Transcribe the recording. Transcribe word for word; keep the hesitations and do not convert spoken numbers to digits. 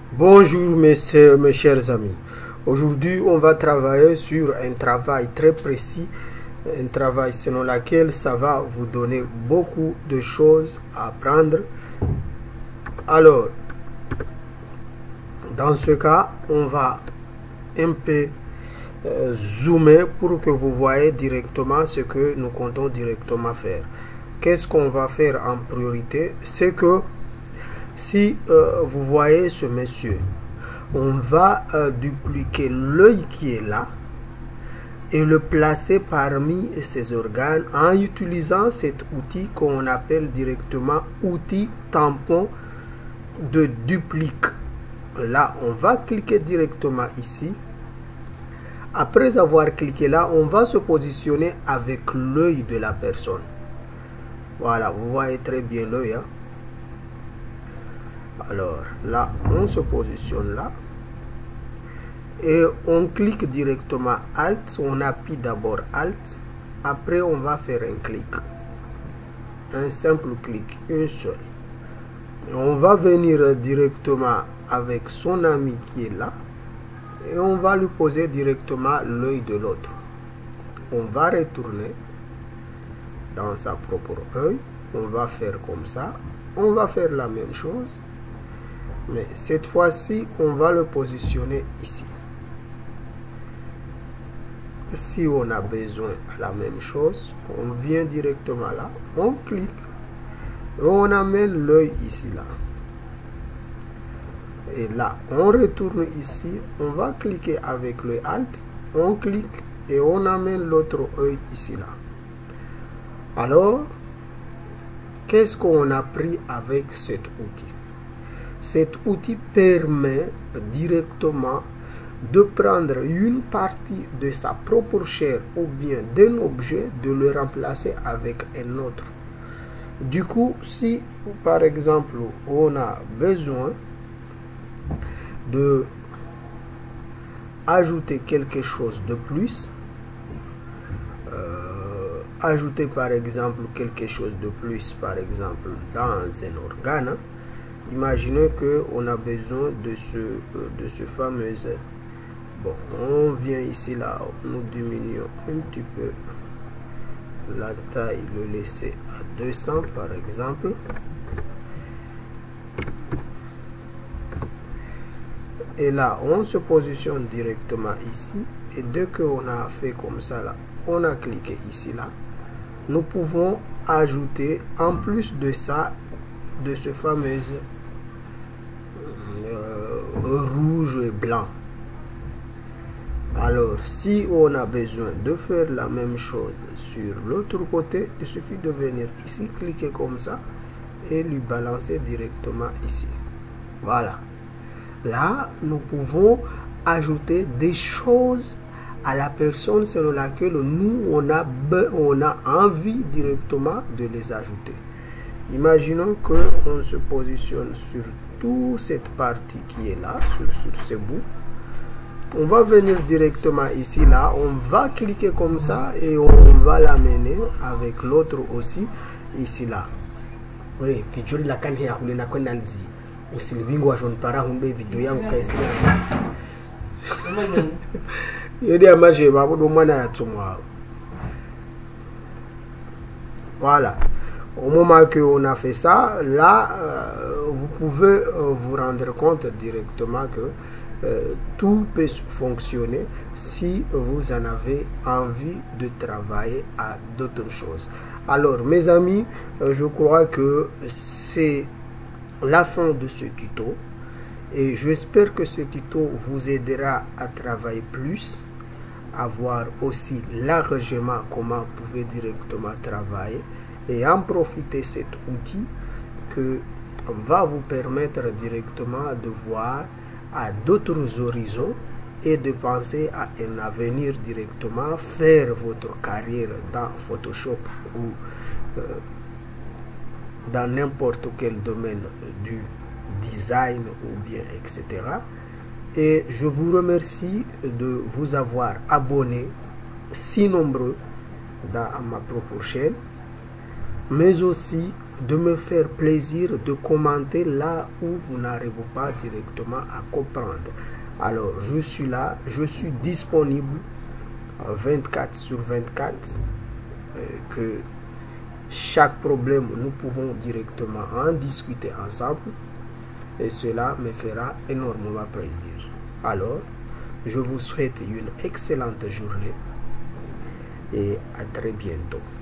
Bonjour mes, mes chers amis. Aujourd'hui, on va travailler sur un travail très précis, un travail selon lequel ça va vous donner beaucoup de choses à apprendre. Alors, dans ce cas, on va un peu euh, zoomer pour que vous voyez directement ce que nous comptons directement faire. Qu'est-ce qu'on va faire en priorité? C'est que si euh, vous voyez ce monsieur, on va euh, dupliquer l'œil qui est là et le placer parmi ses organes en utilisant cet outil qu'on appelle directement outil tampon de duplique. Là, on va cliquer directement ici. Après avoir cliqué là, on va se positionner avec l'œil de la personne. Voilà, vous voyez très bien l'œil. Hein? Alors là, on se positionne là et on clique directement Alt. On appuie d'abord Alt. Après, on va faire un clic, un simple clic, une seule. On va venir directement avec son ami qui est là et on va lui poser directement l'œil de l'autre. On va retourner dans sa propre œil. On va faire comme ça. On va faire la même chose. Mais cette fois-ci, on va le positionner ici. Si on a besoin de la même chose, on vient directement là, on clique, et on amène l'œil ici, là. Et là, on retourne ici, on va cliquer avec le Alt, on clique et on amène l'autre œil ici, là. Alors, qu'est-ce qu'on a pris avec cet outil? Cet outil permet directement de prendre une partie de sa propre chair ou bien d'un objet, de le remplacer avec un autre. Du coup, si par exemple on a besoin de ajouter quelque chose de plus, euh, ajouter par exemple quelque chose de plus, par exemple dans un organe, imaginez qu'on a besoin de ce, de ce fameux... Bon, on vient ici, là, nous diminuons un petit peu la taille, le laisser à deux cents par exemple. Et là, on se positionne directement ici. Et dès qu'on a fait comme ça, là, on a cliqué ici, là. Nous pouvons ajouter, en plus de ça, de ce fameux euh, rouge et blanc. Alors, si on a besoin de faire la même chose sur l'autre côté, il suffit de venir ici, cliquer comme ça et lui balancer directement ici. Voilà. Là, nous pouvons ajouter des choses à la personne selon laquelle nous, on a, on a envie directement de les ajouter. Imaginons qu'on se positionne sur toute cette partie qui est là, sur, sur ce bout. On va venir directement ici, là, on va cliquer comme ça et on va l'amener avec l'autre aussi, ici, là. Oui, vidéo la canne ya hulena konalzi. Usilibingwa jaune para humbe vidéo yangu kaisi na. Yodi amaje babudo mwana ya tumwa. Voilà. Au moment que on a fait ça, là, euh, vous pouvez euh, vous rendre compte directement que Euh, tout peut fonctionner si vous en avez envie de travailler à d'autres choses. Alors mes amis, euh, je crois que c'est la fin de ce tuto et j'espère que ce tuto vous aidera à travailler plus, à voir aussi largement comment vous pouvez directement travailler et en profiter de cet outil que va vous permettre directement de voir à d'autres horizons et de penser à un avenir directement, faire votre carrière dans Photoshop ou euh, dans n'importe quel domaine du design ou bien et cetera. Et je vous remercie de vous avoir abonné si nombreux dans ma propre chaîne, mais aussi de me faire plaisir de commenter là où vous n'arrivez pas directement à comprendre. Alors, je suis là, je suis disponible vingt-quatre sur vingt-quatre, euh, que chaque problème, nous pouvons directement en discuter ensemble et cela me fera énormément plaisir. Alors, je vous souhaite une excellente journée et à très bientôt.